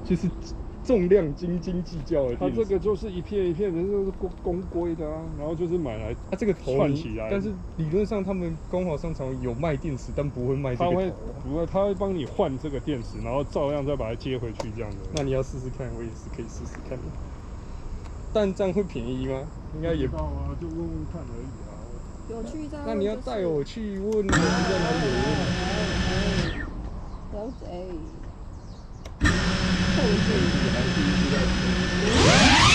就是重量斤斤计较的。 它这个就是一片一片的，就是公规的啊，然后就是买来这个头串起来。 但是理论上他们光华商场有卖电池，但不会卖这个头。 不会，他会帮你换这个电池，然后照样再把它接回去这样的。 那你要试试看，我也是可以试试看的。但这样会便宜吗？应该也不知道啊，就问问看而已啊。 有去在、就是。 那你要带我去问人在哪里？ 了解。 后面还是一直在。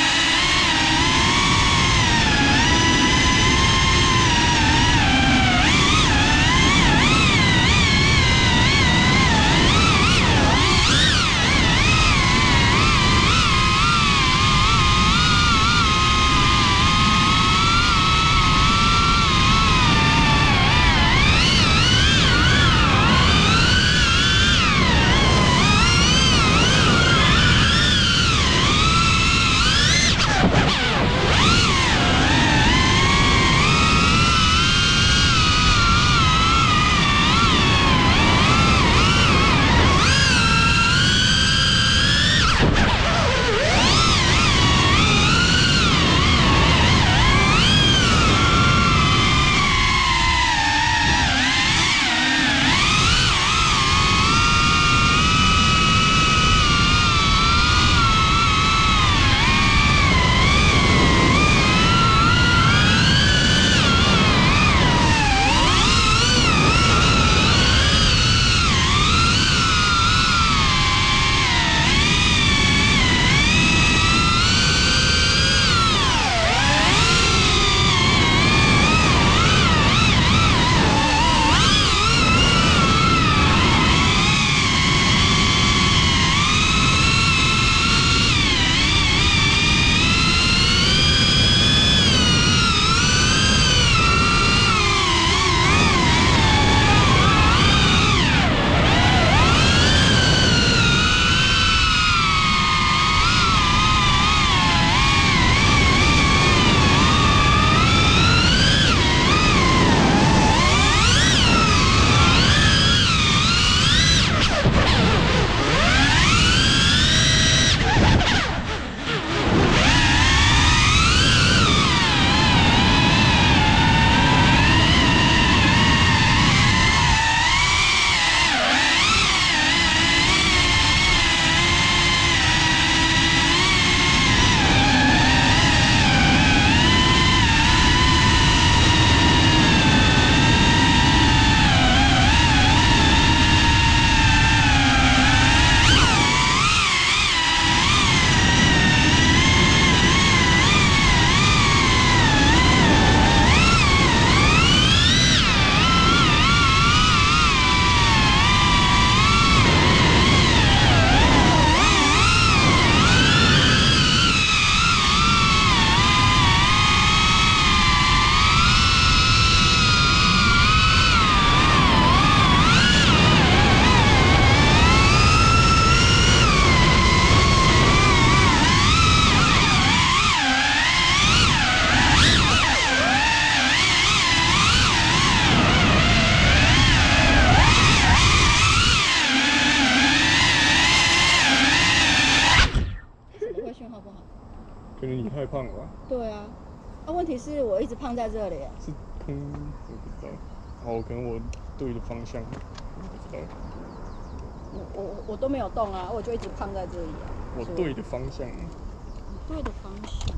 可能你太胖了吧？ 对啊，问题是我一直胖在这里。 是我不知道。哦，可能我对的方向，我不知道。 我都没有动啊，我就一直胖在这里啊。 我对的方向。 你对的方向。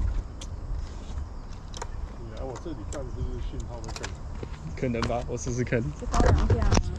你来我这里看是不是讯号会更好？ 可能吧，我试试看。 是高粱价吗？